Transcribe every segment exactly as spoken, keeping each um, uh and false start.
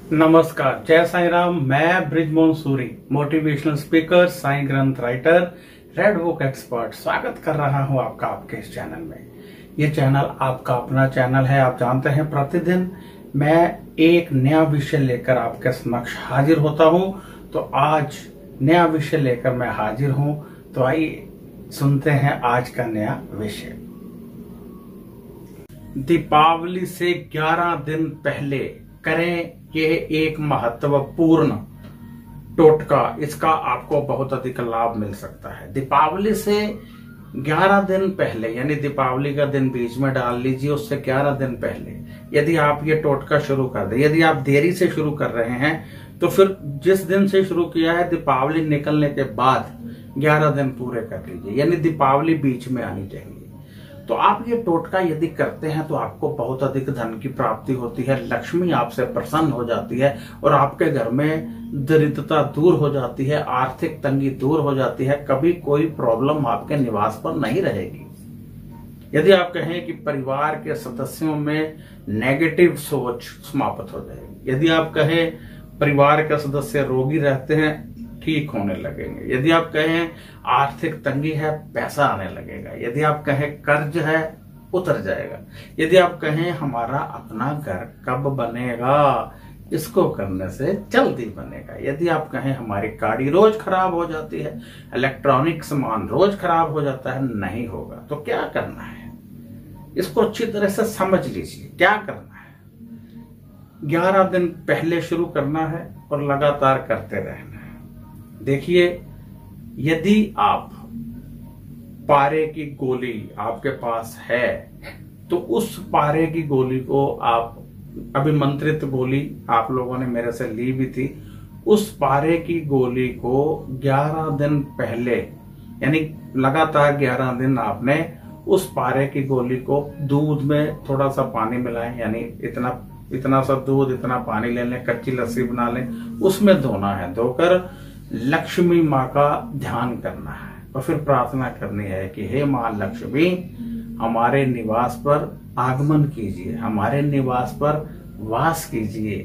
नमस्कार, जय साईं राम। मैं Brijmohan Suri, motivational speaker, Sai Granth writer, red book expert, स्वागत कर रहा हूं आपका आपके इस चैनल में। ये चैनल आपका अपना चैनल है। आप जानते हैं प्रतिदिन मैं एक नया विषय लेकर आपके समक्ष हाजिर होता हूं। तो आज नया विषय लेकर मैं हाजिर हूं। तो आइए सुनते हैं आज का नया विषय। दीपावली से ग्यारह दिन पहले करें ये एक महत्वपूर्ण टोटका। इसका आपको बहुत अधिक लाभ मिल सकता है। दीपावली से ग्यारह दिन पहले, यानी दीपावली का दिन बीच में डाल लीजिए, उससे ग्यारह दिन पहले यदि आप ये टोटका शुरू कर दें। यदि आप देरी से शुरू कर रहे हैं तो फिर जिस दिन से शुरू किया है दीपावली निकलने के बाद ग्यारह दिन पूरे कर लीजिए, यानी दीपावली बीच में आनी चाहिए। तो आप ये टोटका यदि करते हैं तो आपको बहुत अधिक धन की प्राप्ति होती है, लक्ष्मी आपसे प्रसन्न हो जाती है और आपके घर में दरिद्रता दूर हो जाती है, आर्थिक तंगी दूर हो जाती है। कभी कोई प्रॉब्लम आपके निवास पर नहीं रहेगी। यदि आप कहें कि परिवार के सदस्यों में नेगेटिव सोच समाप्त हो जाएगी, यदि आप कहें परिवार के सदस्य रोगी रहते हैं, ठीक होने लगेंगे, यदि आप कहें आर्थिक तंगी है, पैसा आने लगेगा, यदि आप कहें कर्ज है, उतर जाएगा, यदि आप कहें हमारा अपना घर कब बनेगा, इसको करने से जल्दी बनेगा, यदि आप कहें हमारी गाड़ी रोज खराब हो जाती है, इलेक्ट्रॉनिक सामान रोज खराब हो जाता है, नहीं होगा। तो क्या करना है, इसको अच्छी तरह से समझ लीजिए। क्या करना है, ग्यारह दिन पहले शुरू करना है और लगातार करते रहना है। देखिए, यदि आप पारे की गोली आपके पास है तो उस पारे की गोली को आप, अभिमंत्रित गोली आप लोगों ने मेरे से ली भी थी, उस पारे की गोली को ग्यारह दिन पहले, यानी लगातार ग्यारह दिन आपने उस पारे की गोली को दूध में थोड़ा सा पानी मिलाएं, यानी इतना इतना सा दूध, इतना पानी ले लें, कच्ची लस्सी बना लें, उसमें धोना है। धोकर लक्ष्मी माँ का ध्यान करना है और फिर प्रार्थना करनी है कि हे माँ लक्ष्मी, हमारे निवास पर आगमन कीजिए, हमारे निवास पर वास कीजिए,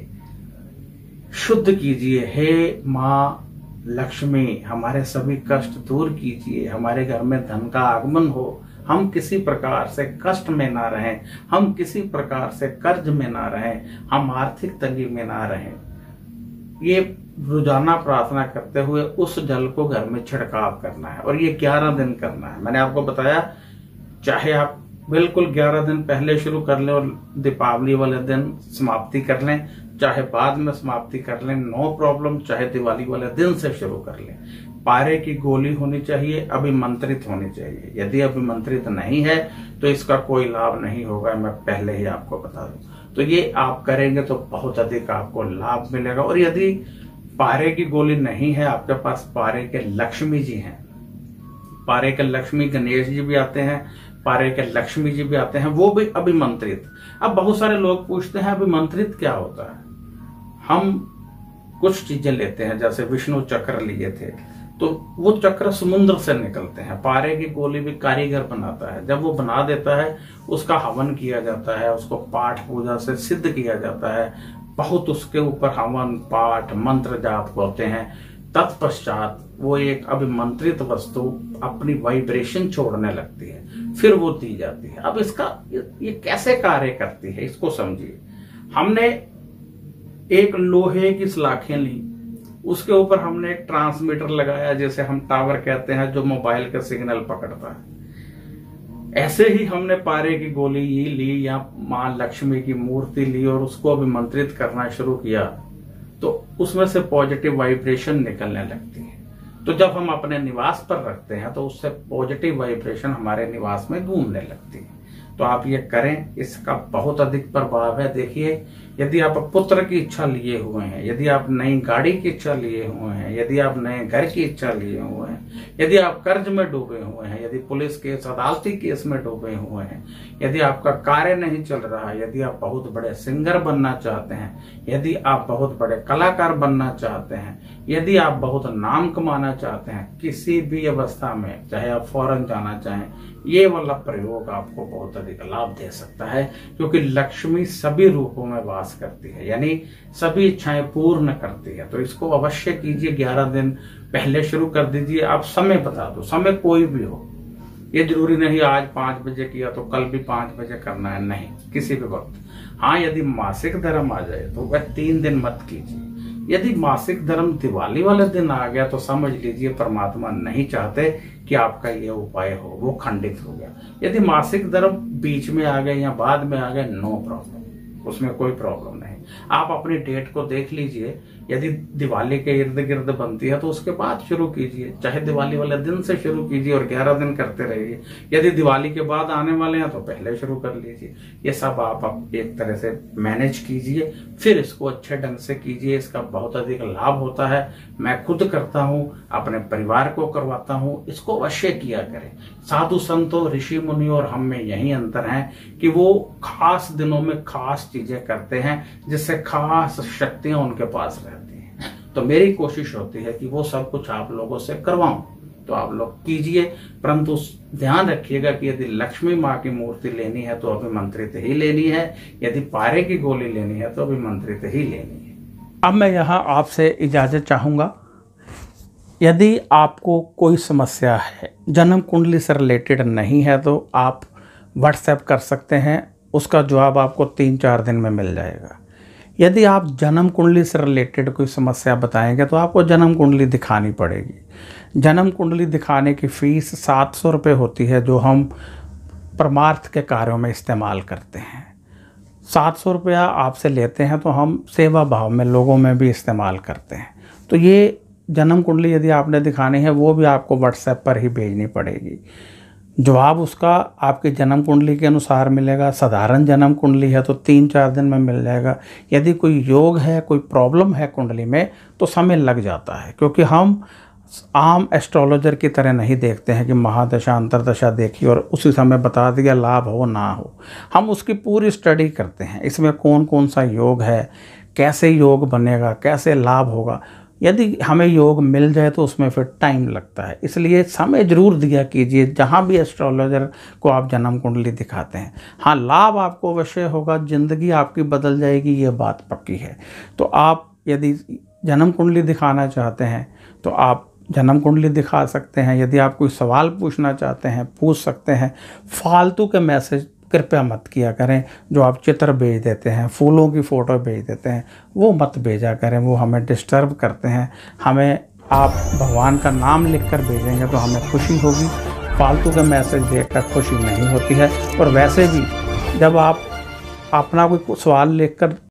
शुद्ध कीजिए। हे माँ लक्ष्मी, हमारे सभी कष्ट दूर कीजिए, हमारे घर में धन का आगमन हो, हम किसी प्रकार से कष्ट में ना रहें, हम किसी प्रकार से कर्ज में ना रहें, हम आर्थिक तंगी में ना रहें। ये रोजाना प्रार्थना करते हुए उस जल को घर में छिड़काव करना है और ये ग्यारह दिन करना है। मैंने आपको बताया, चाहे आप बिल्कुल ग्यारह दिन पहले शुरू कर लें और दीपावली वाले दिन समाप्ति कर लें, चाहे बाद में समाप्ति कर लें, नो प्रॉब्लम, चाहे दिवाली वाले दिन से शुरू कर लें। पारे की गोली होनी चाहिए, अभिमंत्रित होनी चाहिए। यदि अभिमंत्रित नहीं है तो इसका कोई लाभ नहीं होगा, मैं पहले ही आपको बता दूं। तो ये आप करेंगे तो बहुत अधिक आपको लाभ मिलेगा। और यदि पारे की गोली नहीं है आपके पास, पारे के लक्ष्मी जी हैं, पारे के लक्ष्मी गणेश जी भी आते हैं, पारे के लक्ष्मी जी भी आते हैं, वो भी अभिमंत्रित। अब बहुत सारे लोग पूछते हैं अभिमंत्रित क्या होता है। हम कुछ चीजें लेते हैं, जैसे विष्णु चक्र लिए थे, तो वो चक्र समुद्र से निकलते हैं। पारे की गोली भी कारीगर बनाता है, जब वो बना देता है उसका हवन किया जाता है, उसको पाठ पूजा से सिद्ध किया जाता है, बहुत उसके ऊपर हवन पाठ मंत्र जाप होते हैं। तत्पश्चात वो एक अभिमंत्रित वस्तु अपनी वाइब्रेशन छोड़ने लगती है, फिर वो दी जाती है। अब इसका ये कैसे कार्य करती है इसको समझिए। हमने एक लोहे की सलाखें ली, उसके ऊपर हमने एक ट्रांसमीटर लगाया, जैसे हम टावर कहते हैं, जो मोबाइल का सिग्नल पकड़ता है। ऐसे ही हमने पारे की गोली ये ली या मां लक्ष्मी की मूर्ति ली और उसको अभिमंत्रित करना शुरू किया, तो उसमें से पॉजिटिव वाइब्रेशन निकलने लगती है। तो जब हम अपने निवास पर रखते हैं तो उससे पॉजिटिव वाइब्रेशन हमारे निवास में घूमने लगती है। तो आप ये करें, इसका बहुत अधिक प्रभाव है। देखिए, यदि आप पुत्र की इच्छा लिए हुए हैं, यदि आप नई गाड़ी की इच्छा लिए हुए हैं, यदि आप नए घर की इच्छा लिए हुए हैं, यदि आप कर्ज में डूबे हुए हैं, यदि पुलिस केस अदालती केस में डूबे हुए हैं, यदि आपका कार्य नहीं चल रहा है, यदि आप बहुत बड़े सिंगर बनना चाहते हैं, यदि आप बहुत बड़े कलाकार बनना चाहते हैं, यदि आप बहुत नाम कमाना चाहते हैं, किसी भी अवस्था में, चाहे आप फॉरेन जाना चाहें, ये वाला प्रयोग आपको बहुत अधिक लाभ दे सकता है, क्योंकि लक्ष्मी सभी रूपों में वास पास करती है, यानी सभी इच्छाएं पूर्ण करती है। तो इसको अवश्य कीजिए, ग्यारह दिन पहले शुरू कर दीजिए। आप समय बता दो, समय कोई भी हो, ये जरूरी नहीं आज पांच बजे किया तो कल भी पांच बजे करना है, नहीं, किसी भी वक्त। हाँ, यदि मासिक धर्म आ जाए तो वह तीन दिन मत कीजिए। यदि मासिक धर्म दिवाली वाले दिन आ गया तो समझ लीजिए परमात्मा नहीं चाहते कि आपका ये उपाय हो, वो खंडित हो गया। यदि मासिक धर्म बीच में आ गए या बाद में आ गए, नो प्रॉब्लम, उसमें कोई प्रॉब्लम नहीं। आप अपनी डेट को देख लीजिए, यदि दिवाली के इर्द गिर्द बनती है तो उसके बाद शुरू कीजिए, चाहे दिवाली वाले दिन से शुरू कीजिए और ग्यारह दिन करते रहिए। यदि दिवाली के बाद आने वाले हैं तो पहले शुरू कर लीजिए। ये सब आप, आप एक तरह से मैनेज कीजिए, फिर इसको अच्छे ढंग से कीजिए। इसका बहुत अधिक लाभ होता है, मैं खुद करता हूँ, अपने परिवार को करवाता हूँ। इसको अवश्य किया करें। साधु संतों, ऋषि मुनियों और हम में यही अंतर है कि वो खास दिनों में खास चीजें करते हैं जिससे खास शक्तियां उनके पास रहती हैं। तो मेरी कोशिश होती है कि वो सब कुछ आप लोगों से करवाऊं, तो आप लोग कीजिए, परंतु ध्यान रखिएगा कि यदि लक्ष्मी माँ की मूर्ति लेनी है तो अभिमंत्रित ही लेनी है, यदि पारे की गोली लेनी है तो अभिमंत्रित ही लेनी है। अब मैं यहाँ आपसे इजाजत चाहूंगा। यदि आपको कोई समस्या है, जन्म कुंडली से रिलेटेड नहीं है, तो आप व्हाट्सएप कर सकते हैं, उसका जवाब आपको तीन चार दिन में मिल जाएगा। यदि आप जन्म कुंडली से रिलेटेड कोई समस्या बताएंगे तो आपको जन्म कुंडली दिखानी पड़ेगी। जन्म कुंडली दिखाने की फ़ीस सात सौ रुपये होती है, जो हम परमार्थ के कार्यों में इस्तेमाल करते हैं। सात सौ रुपया आपसे लेते हैं तो हम सेवा भाव में लोगों में भी इस्तेमाल करते हैं। तो ये जन्म कुंडली यदि आपने दिखानी है वो भी आपको व्हाट्सएप पर ही भेजनी पड़ेगी। जवाब उसका आपकी जन्म कुंडली के अनुसार मिलेगा। साधारण जन्म कुंडली है तो तीन चार दिन में मिल जाएगा। यदि कोई योग है, कोई प्रॉब्लम है कुंडली में, तो समय लग जाता है, क्योंकि हम आम एस्ट्रोलॉजर की तरह नहीं देखते हैं कि महादशा अंतरदशा देखी और उसी समय बता दिया, लाभ हो ना हो। हम उसकी पूरी स्टडी करते हैं, इसमें कौन कौन सा योग है, कैसे योग बनेगा, कैसे लाभ होगा। यदि हमें योग मिल जाए तो उसमें फिर टाइम लगता है, इसलिए समय जरूर दिया कीजिए जहाँ भी एस्ट्रोलॉजर को आप जन्म कुंडली दिखाते हैं। हाँ, लाभ आपको अवश्य होगा, ज़िंदगी आपकी बदल जाएगी, ये बात पक्की है। तो आप यदि जन्म कुंडली दिखाना चाहते हैं तो आप जन्म कुंडली दिखा सकते हैं। यदि आप कोई सवाल पूछना चाहते हैं पूछ सकते हैं। फालतू के मैसेज कृपया मत किया करें, जो आप चित्र भेज देते हैं, फूलों की फ़ोटो भेज देते हैं, वो मत भेजा करें, वो हमें डिस्टर्ब करते हैं। हमें आप भगवान का नाम लिखकर भेजेंगे तो हमें खुशी होगी, फालतू के मैसेज देखकर खुशी नहीं होती है। और वैसे भी जब आप अपना कोई सवाल लिखकर